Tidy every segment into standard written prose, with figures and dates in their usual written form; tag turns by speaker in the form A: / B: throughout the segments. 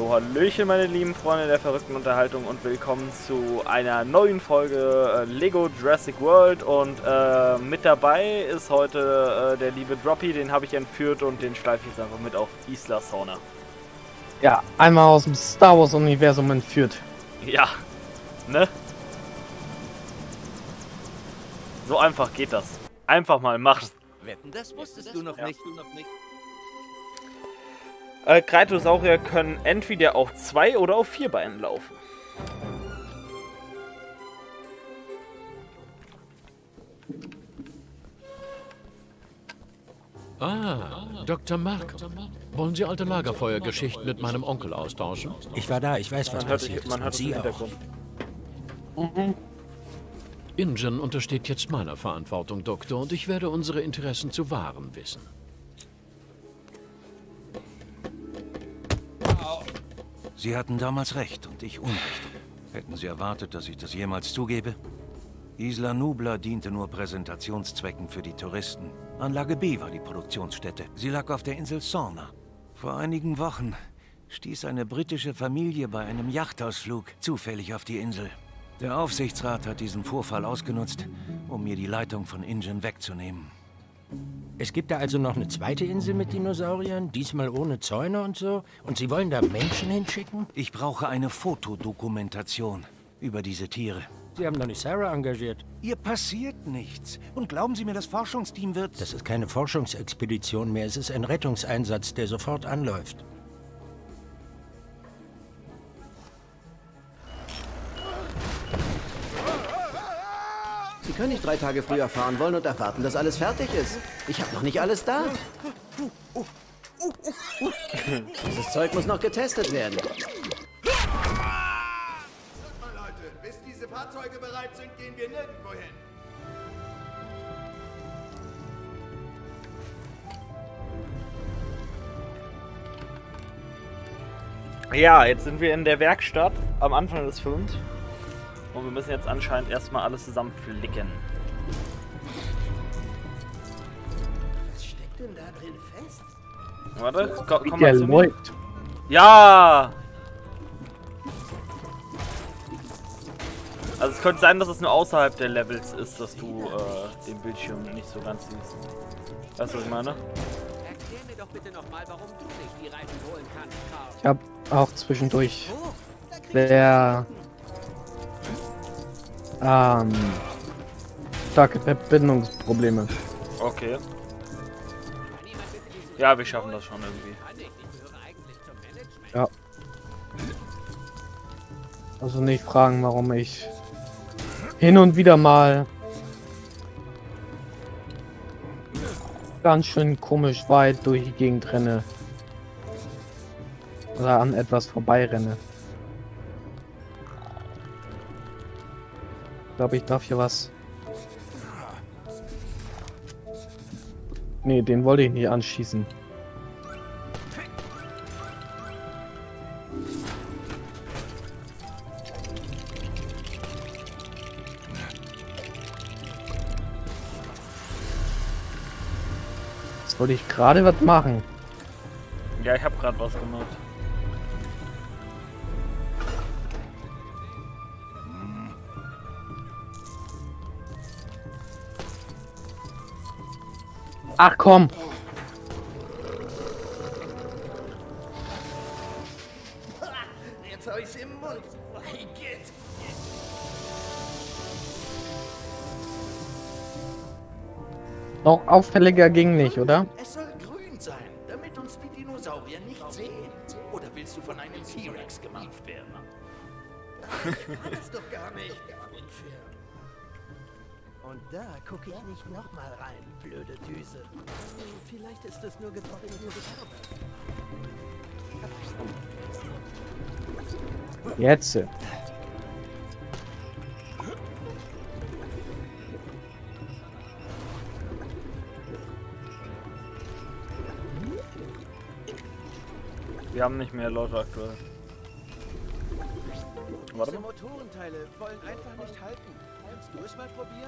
A: So, hallöchen meine lieben Freunde der verrückten Unterhaltung und willkommen zu einer neuen Folge Lego Jurassic World und mit dabei ist heute der liebe Droppy, den habe ich entführt und den schleife ich jetzt einfach mit auf Isla Sorna.
B: Ja, einmal aus dem Star Wars Universum entführt.
A: Ja, ne? So einfach geht das. Einfach mal machen.
C: Wetten, das wusstest du noch nicht.
A: Kreitosaurier können entweder auf 2 oder auf 4 Beinen laufen.
D: Dr. Mark. Wollen Sie alte Lagerfeuergeschichten mit meinem Onkel austauschen?
C: Ich war da, ich weiß, was passiert ist.
A: Man hört es im
C: Sie auch.
A: Hintergrund.
D: InGen untersteht jetzt meiner Verantwortung, Doktor, und ich werde unsere Interessen zu wahren wissen.
E: Sie hatten damals recht und ich Unrecht. Hätten Sie erwartet, dass ich das jemals zugebe? Isla Nublar diente nur Präsentationszwecken für die Touristen. Anlage B war die Produktionsstätte. Sie lag auf der Insel Sorna. Vor einigen Wochen stieß eine britische Familie bei einem Yachtausflug zufällig auf die Insel. Der Aufsichtsrat hat diesen Vorfall ausgenutzt, um mir die Leitung von InGen wegzunehmen.
C: Es gibt da also noch eine zweite Insel mit Dinosauriern, diesmal ohne Zäune und so? Und Sie wollen da Menschen hinschicken?
E: Ich brauche eine Fotodokumentation über diese Tiere.
C: Sie haben doch nicht Sarah engagiert.
E: Ihr passiert nichts. Und glauben Sie mir, das Forschungsteam wird...
C: Das ist keine Forschungsexpedition mehr, es ist ein Rettungseinsatz, der sofort anläuft.
F: Sie können nicht 3 Tage früher fahren wollen und erwarten, dass alles fertig ist. Ich habe noch nicht alles da. Dieses Zeug muss noch getestet werden.
G: Leute, bis diese Fahrzeuge bereit sind, gehen wir nirgendwo hin.
A: Ja, jetzt sind wir in der Werkstatt am Anfang des Films. Und wir müssen jetzt anscheinend erstmal alles zusammen flicken.
F: Was steckt denn da drin fest?
A: Warte, komm
B: Der
A: mal zu mir.
B: läuft.
A: Ja! Also es könnte sein, dass es nur außerhalb der Levels ist, dass du den Bildschirm nicht so ganz siehst. Weißt du, was ich meine?
H: Erklär mir doch bitte nochmal, warum du nicht die Reifen holen kannst, Karl.
B: Ich habe auch zwischendurch sehr starke Verbindungsprobleme.
A: Okay. Ja, wir schaffen das schon irgendwie.
B: Ja. Also nicht fragen, warum ich hin und wieder mal ganz schön komisch weit durch die Gegend renne. Oder an etwas vorbeirenne. Ich glaube, ich darf hier was. Nee, den wollte ich nicht anschießen. Jetzt wollte ich gerade was machen.
A: Ja, ich habe gerade was gemacht.
B: Ach komm!
G: Jetzt hab ich's im Mund. Hey, geht.
B: Noch auffälliger ging nicht, oder?
G: Es soll grün sein, damit uns die Dinosaurier nicht sehen. Oder willst du von einem T-Rex gemampft werden? Ich kann das doch gar nicht. Unfair. Und da gucke ich nicht nochmal rein, blöde Düse. Vielleicht ist es nur getrocknete Farbe.
B: Jetzt.
A: Wir haben nicht mehr Leute aktuell. Warte
G: Diese
A: mal.
G: Motorenteile wollen einfach nicht halten. Kannst du es mal probieren?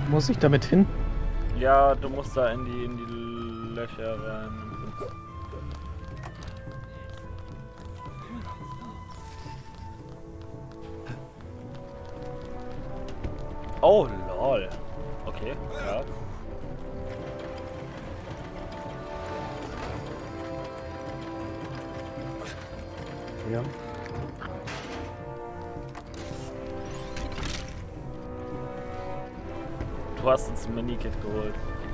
B: Muss ich damit hin?
A: Ja, du musst da in die Löcher rein. Oh, lol. Okay, ja.
B: Ja.
A: Du hast uns ein Minikit geholt.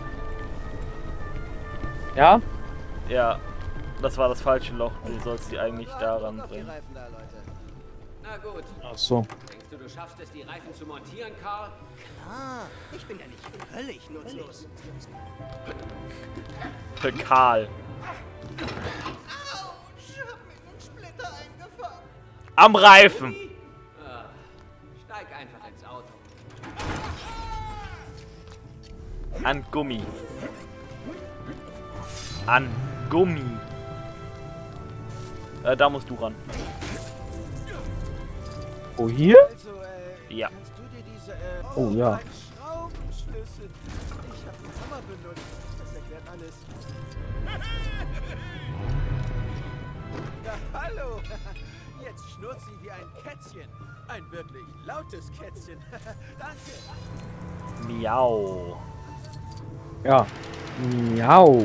B: Ja?
A: Ja, das war das falsche Loch. Du sollst die eigentlich daran bringen.
H: Na gut.
B: Ach so.
H: Denkst du, du schaffst es, die Reifen zu montieren, Karl?
G: Ah, ich bin ja nicht völlig nutzlos.
A: Für Karl.
G: Autsch, hab mir einen Splitter eingefangen.
A: Am Reifen!
H: Steig einfach ins Auto.
A: An Gummi. An Gummi. Da musst du ran.
B: Oh, hier?
G: Also,
A: Ja.
G: kannst du dir diese,
B: Oh, ja.
G: ein Schraubenschlüssel. Ich hab den Hammer benutzt. Das erklärt alles. Na, hallo. Jetzt schnurrt sie wie ein Kätzchen. Ein wirklich lautes Kätzchen. Danke.
A: Miau.
B: Ja. Miau.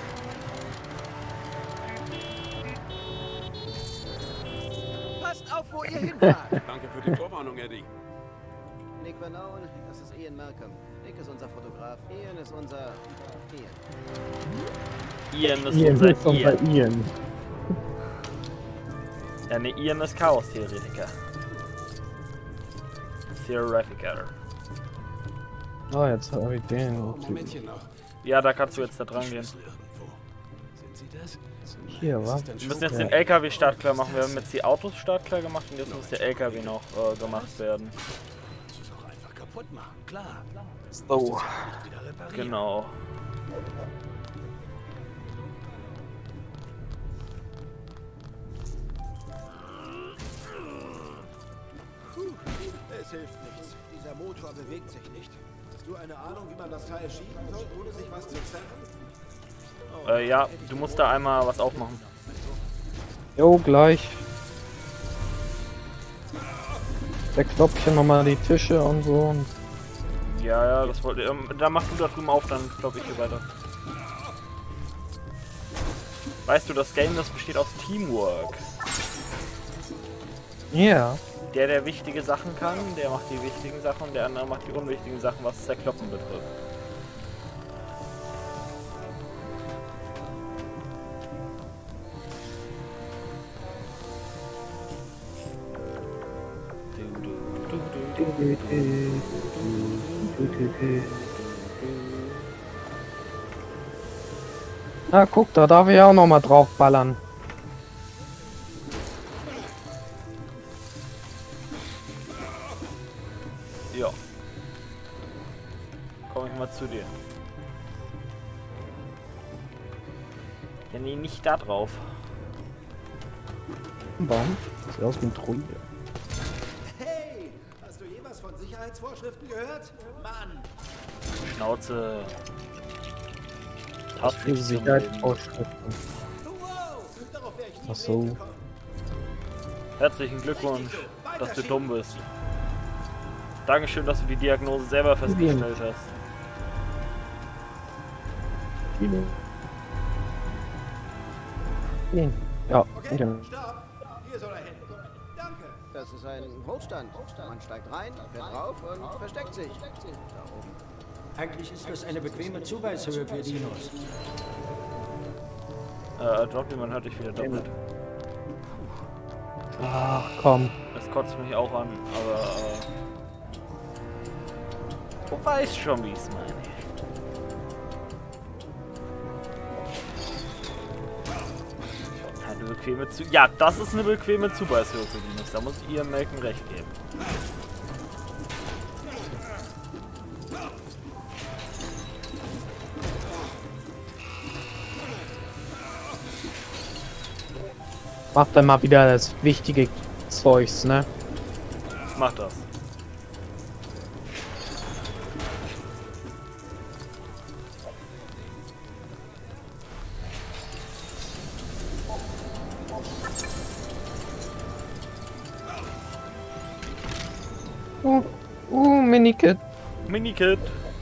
G: Passt auf, wo ihr hinfahrt.
I: Danke für die Vorwarnung, Eddie.
F: Nick Banone, das ist Ian Malcolm. Nick ist unser Fotograf. Ian ist unser...
A: Ian ist
B: Ian
A: unser
B: ist unser
A: Ian.
B: Ian.
A: Ja, ne, Ian ist Chaos-Theoretiker. Theoretiker.
B: Oh, jetzt habe ich den.
I: Momentchen noch.
A: Ja, da kannst du jetzt da dran gehen.
I: Schlüssel irgendwo. Sind Sie das?
B: Hier, wa?
A: Wir müssen jetzt den LKW startklar machen. Wir haben jetzt die Autos startklar gemacht und jetzt muss der LKW noch gemacht werden.
I: Das ist auch einfach kaputt machen, klar.
B: Oh.
I: Nicht wieder reparieren.
A: Genau.
G: Es hilft nichts. Dieser Motor bewegt sich nicht. Hast du eine Ahnung, wie man das Teil schieben soll, ohne sich was zu zerren?
A: Ja, du musst da einmal was aufmachen.
B: Jo, gleich. Verkloppt hier nochmal die Tische und so. Und
A: Ja, ja, das wollte. Da machst du da drüben auf, dann glaube ich hier weiter. Weißt du, das Game, das besteht aus Teamwork.
B: ja.
A: Der wichtige Sachen kann, der macht die wichtigen Sachen und der andere macht die unwichtigen Sachen, was Zerkloppen betrifft.
B: Na, guck, da darf ich auch noch mal drauf ballern.
A: Ja. Komm ich mal zu dir. Ja, nee, nicht da drauf.
B: Baum. Sieht aus wie ein Druide.
G: Hey, hast du jemals von Sicherheitsvorschriften gehört? Mann!
A: Schnauze.
B: Das für
A: nichts zum Leben.
B: Sicherheitsvorschriften.
G: Wow, darauf wäre ich nie
B: Ach so.
G: gekommen.
A: Herzlichen Glückwunsch, dass du dumm bist. Dankeschön, dass du die Diagnose selber festgestellt hast.
B: Ja,
G: Okay,
B: ja.
G: stopp! Hier soll er hin. Danke.
F: Das ist ein Hochstand. Man steigt rein, fährt drauf und versteckt sich. Da oben.
C: Eigentlich ist das eine bequeme Zubeißhöhe für Dinos.
A: Droppy, man hört dich wieder doppelt.
B: Ach, komm.
A: Das kotzt mich auch an, aber du weißt schon, wie ich es meine. Eine bequeme Ja, das ist eine bequeme Zubeißhöhe für Dinos. Da muss ich ihr Melken recht geben.
B: Macht dann mal wieder das wichtige Zeugs, ne?
A: Mach das.
B: Minikit.
A: Minikit.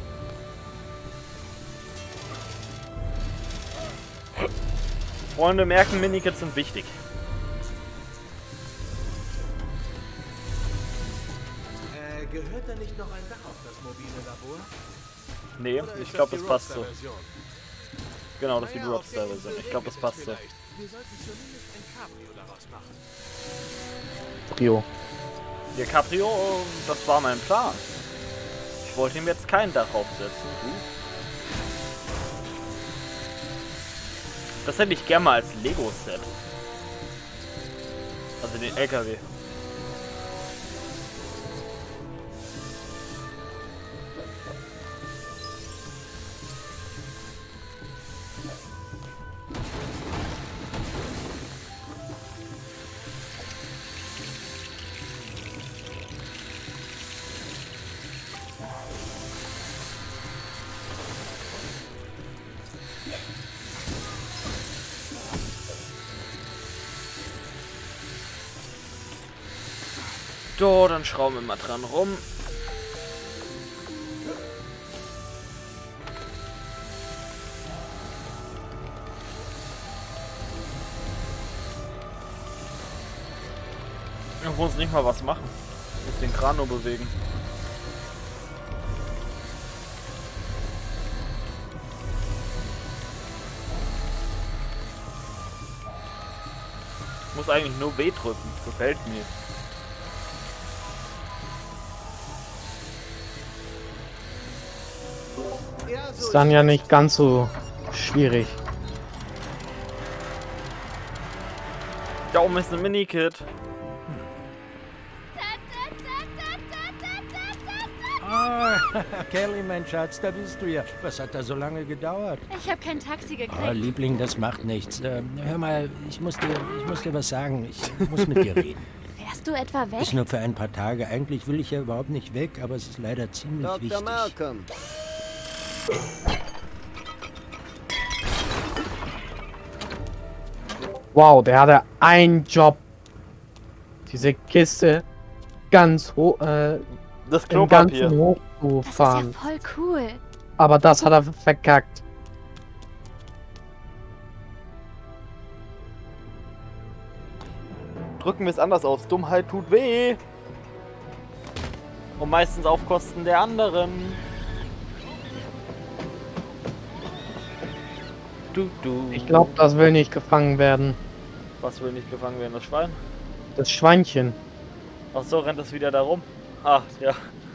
A: Freunde merken, Minikits sind wichtig.
I: Gehört da nicht noch ein Dach auf das mobile Labor?
A: Nee,
I: Oder
A: ich
I: ist
A: glaube,
I: das
A: das
I: die
A: passt so.
I: Roadster-Version?
A: Genau, das ist die
I: Naja, auf der
A: Roadster-Version.
I: Insel
A: Ich glaube, das
I: regnet
A: passt
I: es
A: so.
I: vielleicht. Wir sollten zumindest ein Cabrio daraus machen.
B: Trio.
A: Der Cabrio, das war mein Plan. Ich wollte ihm jetzt kein Dach aufsetzen. Das hätte ich gerne mal als Lego-Set. Also den LKW. So, dann schrauben wir mal dran rum. Ich muss nicht mal was machen. Ich muss den Kran nur bewegen. Ich muss eigentlich nur W drücken. Gefällt mir.
B: Ist dann ja nicht ganz so schwierig.
A: Da oben ist ein Minikit.
C: Ah, Kelly, mein Schatz, da bist du ja. Was hat da so lange gedauert?
J: Ich habe kein Taxi gekriegt.
C: Oh, Liebling, das macht nichts. Hör mal, ich muss dir was sagen. Ich muss mit dir reden.
J: Wärst du etwa weg?
C: Ist nur für ein paar Tage. Eigentlich will ich ja überhaupt nicht weg, aber es ist leider ziemlich
F: Dr.
C: wichtig.
F: Malcolm.
B: Wow, der hatte einen Job. Diese Kiste ganz hoch,
A: Das
B: im Ganzen
A: Klopapier.
J: Das ist ja
B: hochzufahren.
J: voll cool.
B: Aber das hat er verkackt.
A: Drücken wir es anders aus. Dummheit tut weh. Und meistens auf Kosten der anderen.
B: Ich glaube, das will nicht gefangen werden.
A: Was will nicht gefangen werden? Das Schwein?
B: Das Schweinchen.
A: Ach so, rennt es wieder da rum? Ach, ja.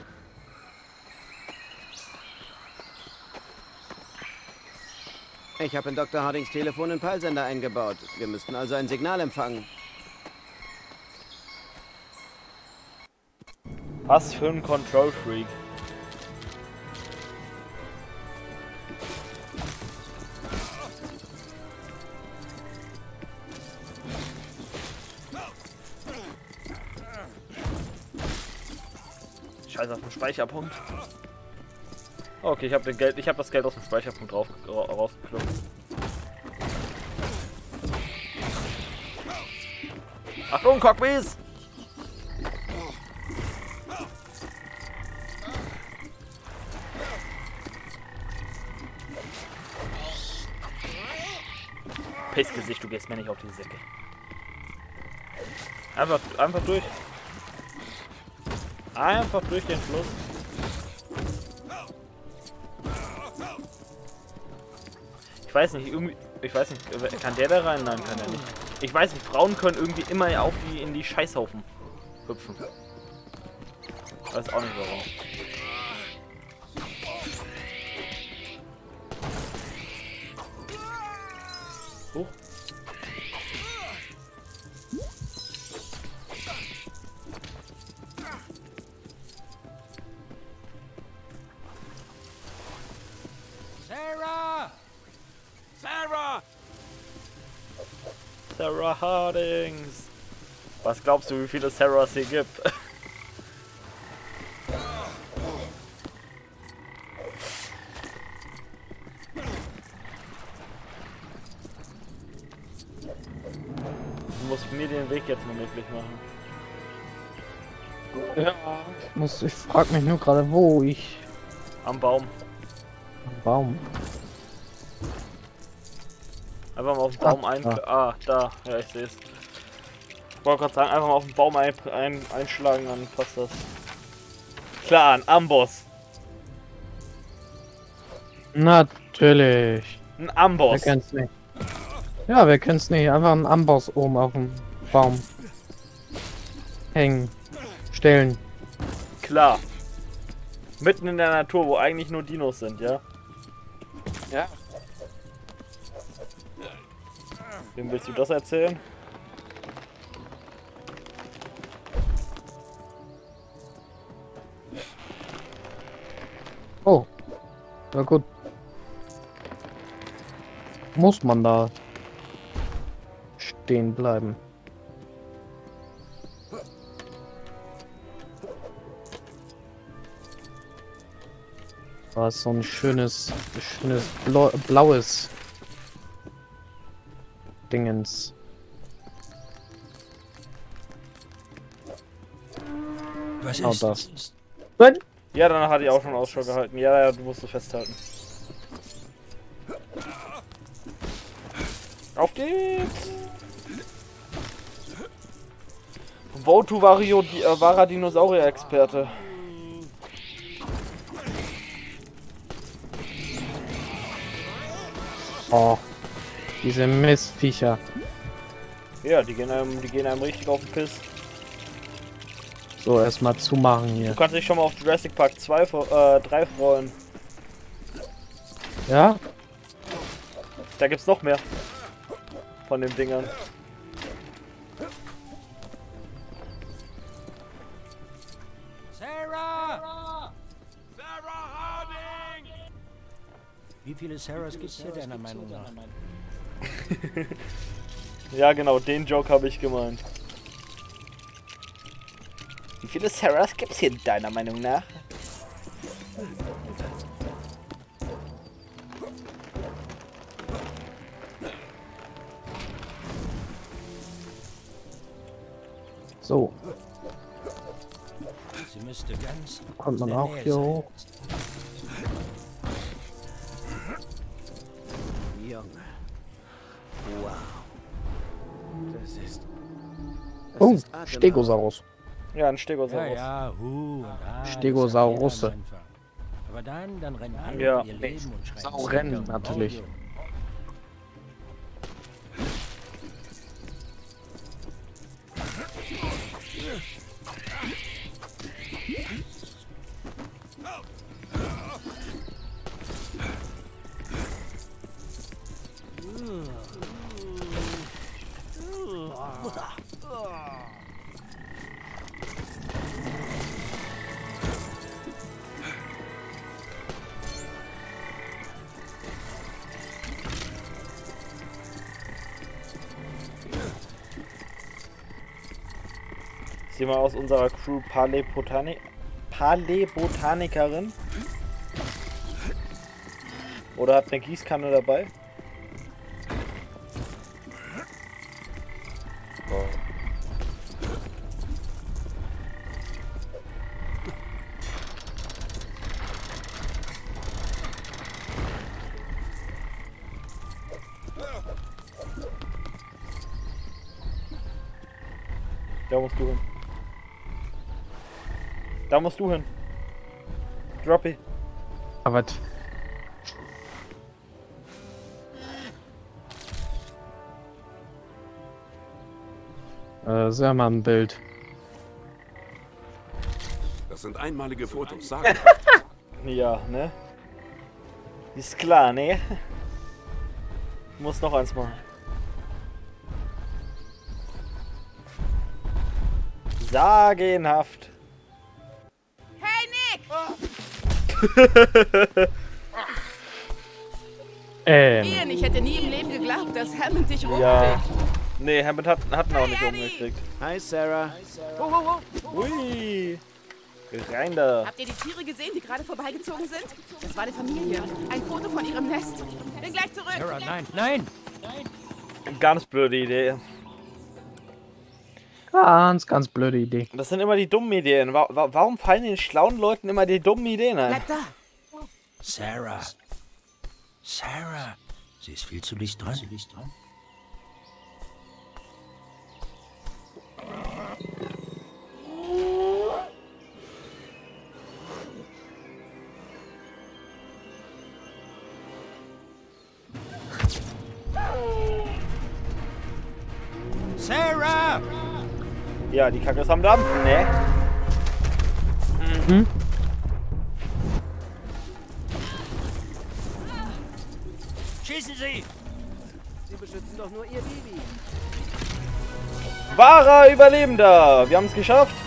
F: Ich habe in Dr. Hardings Telefon einen Peilsender eingebaut. Wir müssten also ein Signal empfangen.
A: Was für ein Control Freak. Scheiße auf den Speicherpunkt. Okay, ich habe das Geld aus dem Speicherpunkt rausgeklopft. Achtung, Cockbees! Pissgesicht, du gehst mir nicht auf die Säcke. Einfach durch. Einfach durch den Fluss. Ich weiß nicht, kann der da rein? Nein, kann er nicht. Ich weiß nicht, Frauen können irgendwie immer in die Scheißhaufen hüpfen. Weiß auch nicht warum. Oh.
C: Sarah!
G: Sarah!
A: Sarah Hardings. Was glaubst du, wie viele Sarahs hier gibt? Du musst mir den Weg jetzt nur möglich machen.
B: Ja, ich frag mich nur gerade, wo ich...
A: Am Baum.
B: Am Baum.
A: Einfach mal auf den Baum da. Ja, ich sehe es. Ich wollte gerade sagen, einfach mal auf den Baum einschlagen, dann passt das. Klar, ein Amboss.
B: Natürlich.
A: Ein Amboss.
B: Wer kennt's nicht? Ja, wer kennt's nicht? Einfach ein Amboss oben auf dem Baum. Hängen. Stellen.
A: Klar. Mitten in der Natur, wo eigentlich nur Dinos sind, ja?
B: Ja.
A: Wem willst du das erzählen?
B: Oh. Na gut. Muss man da stehen bleiben? War so ein schönes blaues Dingens.
C: Was
B: Genau
C: ist
B: das.
A: Ja, danach hatte ich auch schon Ausschau gehalten. Ja, du musst es festhalten. Auf geht's! Votu wahrer Dinosaurier-Experte.
B: Oh, diese Mistviecher.
A: Ja, die gehen einem richtig auf den Piss.
B: So, erstmal zumachen hier.
A: Du kannst dich schon mal auf Jurassic Park 3 freuen.
B: Ja?
A: Da gibt's noch mehr von den Dingern.
C: Sarah! Sarah Harding! Wie viele Sarahs gibt's hier deiner Meinung nach?
A: Ja, genau, den Joke habe ich gemeint. Wie viele Sarahs gibt's hier deiner Meinung nach?
B: So.
C: Sie müsste ganz
B: Kommt man
C: in der
B: auch
C: Nähe
B: hier
C: sein.
B: hoch?
F: Junge. Wow. Das ist...
B: Oh,
F: atemberauschend.
B: Stegosaurus.
A: Ja, ein
C: Ja,
A: Stegosaurus.
C: ja, und
B: Stegosaurusse.
C: das ist ja jeder am Anfang. Aber dann rennen alle
A: Ja.
C: ihr Leben und schreien.
B: Saurennen natürlich.
A: Ist jemand aus unserer Crew Paläbotanikerin? Oder hat eine Gießkanne dabei? Da musst du hin. Da musst du hin. Droppy.
B: Aber sehr mal ein Bild.
K: Das sind einmalige Fotos, sag.
A: Ja, ne? Ist klar, ne? Muss noch eins machen. Sagenhaft.
L: Hey Nick! Ian, ich hätte nie im Leben geglaubt, dass Hammond dich rumkriegt.
A: Ja. Nee, Hammond hat ihn auch nicht umgekriegt.
F: Hi, Sarah.
L: Oh.
A: Ui. Rein da.
L: Habt ihr die Tiere gesehen, die gerade vorbeigezogen sind? Das war eine Familie. Ein Foto von ihrem Nest. Bin gleich zurück.
C: Sarah, nein, nein!
A: Ganz blöde Idee.
B: Ganz blöde Idee.
A: Das sind immer die dummen Ideen. Warum fallen den schlauen Leuten immer die dummen Ideen ein?
L: Bleib da!
C: Sarah. Sarah. Sie ist viel zu dicht dran. Sarah!
A: Ja, die Kacke ist am Dampfen, ne?
B: Hm?
C: Schießen Sie!
F: Sie beschützen doch nur ihr Baby.
A: Wahrer Überlebender! Wir haben es geschafft.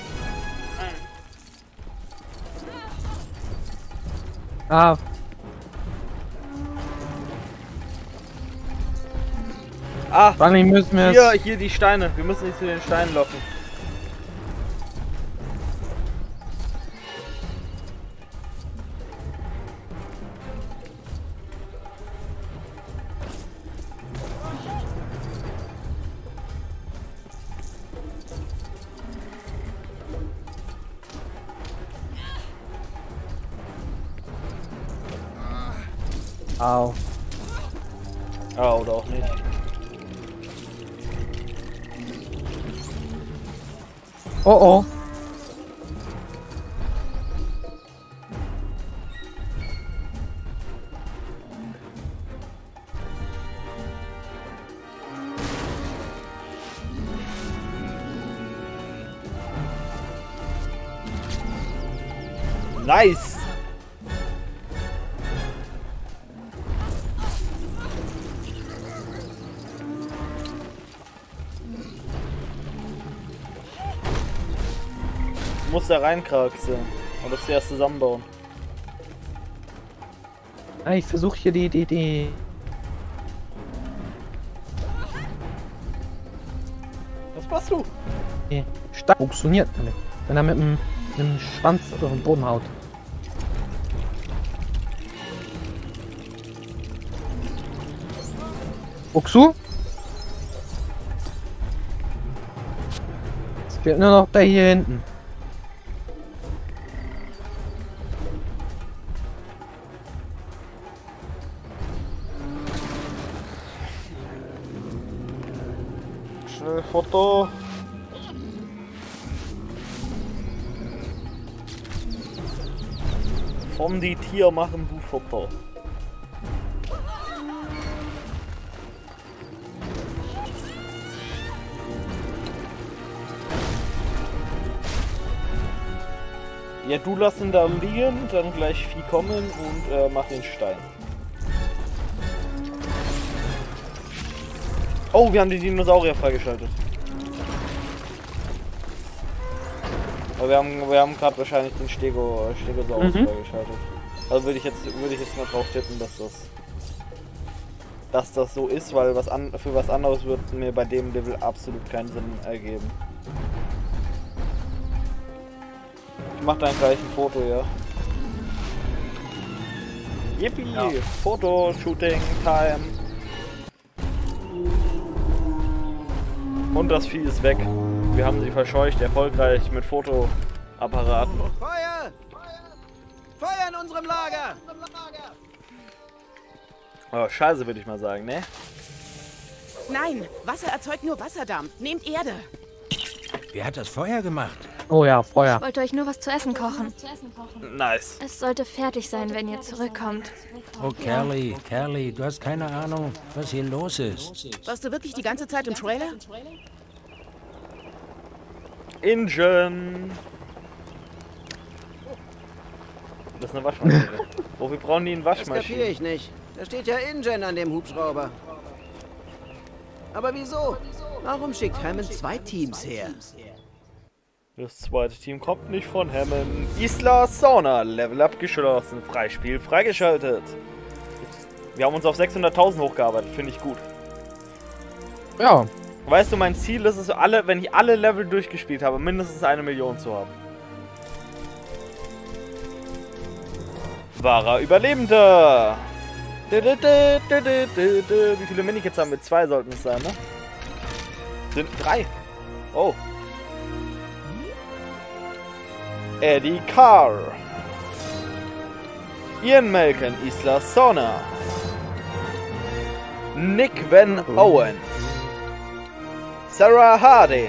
B: Ah.
A: Ah,
B: Eigentlich müssen wir
A: hier die Steine. Wir müssen sie zu den Steinen locken.
B: Au.
A: Ah, oder auch nicht.
B: Oh oh.
A: Nice! Du musst da reinkraxeln und das zuerst zusammenbauen.
B: Ah, ich versuche hier die.
A: Was machst du?
B: Die Stein funktioniert nicht. Wenn er mit dem Schwanz auf den Boden haut. Uxu? Es fehlt nur noch der hier hinten.
A: Schnell Foto. Von die Tier machen du Foto. Ja, du lass ihn da liegen, dann gleich Vieh kommen und mach den Stein. Oh, wir haben die Dinosaurier freigeschaltet. Aber wir haben gerade wahrscheinlich den Stegosaurus freigeschaltet. Also würde ich jetzt mal drauf tippen, dass das so ist, weil für was anderes wird mir bei dem Level absolut keinen Sinn ergeben. Ich mach dann gleich ein Foto, ja. Yippie! Ja. Foto, Shooting, Time. Und das Vieh ist weg. Wir haben sie verscheucht, erfolgreich mit Fotoapparaten.
F: Feuer! Feuer in unserem Lager!
A: Oh, scheiße, würde ich mal sagen, ne?
L: Nein, Wasser erzeugt nur Wasserdampf. Nehmt Erde.
C: Wer hat das Feuer gemacht?
B: Oh ja, Feuer.
J: Ich wollte euch nur was zu essen kochen.
A: Nice.
J: Es sollte fertig sein, wenn ihr zurückkommt.
C: Oh, Kelly, du hast keine Ahnung, was hier los ist.
L: Warst du wirklich die ganze Zeit im Trailer?
A: Engine. Das ist eine Waschmaschine. Wofür brauchen die eine Waschmaschine?
F: Das kapiere ich nicht. Da steht ja InGen an dem Hubschrauber. Aber wieso? Warum schickt Hammond 2 Teams her?
A: Das zweite Team kommt nicht von Hammond. Isla Sauna, Level Up geschlossen, Freispiel freigeschaltet. Wir haben uns auf 600.000 hochgearbeitet, finde ich gut.
B: Ja.
A: Weißt du, mein Ziel ist es, wenn ich alle Level durchgespielt habe, mindestens 1 Million zu haben. Wahrer Überlebender. Wie viele Minikits haben wir? 2 sollten es sein, ne? Sind 3. Oh. Eddie Carr. Ian Malcolm, Isla Sorna. Nick Van Owen. Sarah Harding.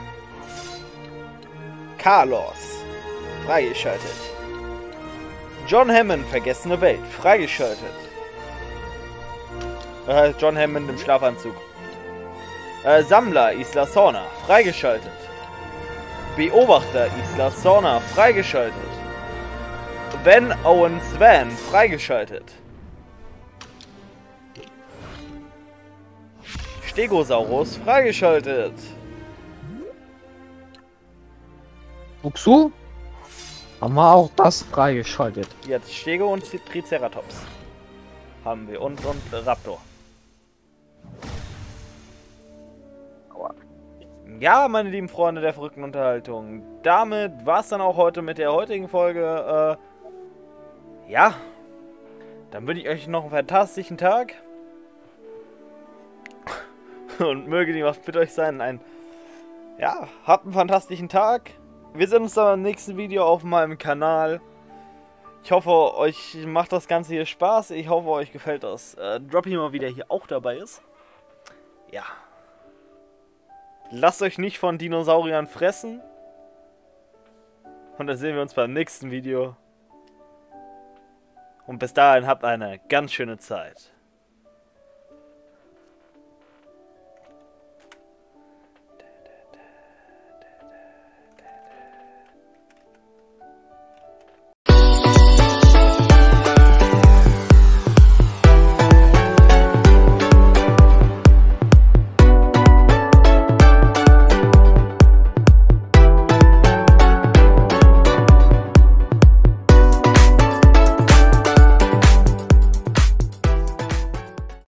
A: Carlos. Freigeschaltet. John Hammond, Vergessene Welt. Freigeschaltet. John Hammond im Schlafanzug. Sammler, Isla Sorna. Freigeschaltet. Beobachter, Isla Sorna. Freigeschaltet. Van Owen Swan. Freigeschaltet. Stegosaurus. Freigeschaltet.
B: Buxu? Haben wir auch das freigeschaltet.
A: Jetzt Stego und Triceratops. Haben wir. Und Raptor. Ja, meine lieben Freunde der verrückten Unterhaltung. Damit war es dann auch heute mit der heutigen Folge. Ja. Dann wünsche ich euch noch einen fantastischen Tag. Und möge die Macht mit euch sein. Ja, habt einen fantastischen Tag. Wir sehen uns dann im nächsten Video auf meinem Kanal. Ich hoffe, euch macht das Ganze hier Spaß. Ich hoffe, euch gefällt das. Droppy mal wieder hier auch dabei ist. Ja. Lasst euch nicht von Dinosauriern fressen. Und dann sehen wir uns beim nächsten Video. Und bis dahin habt eine ganz schöne Zeit.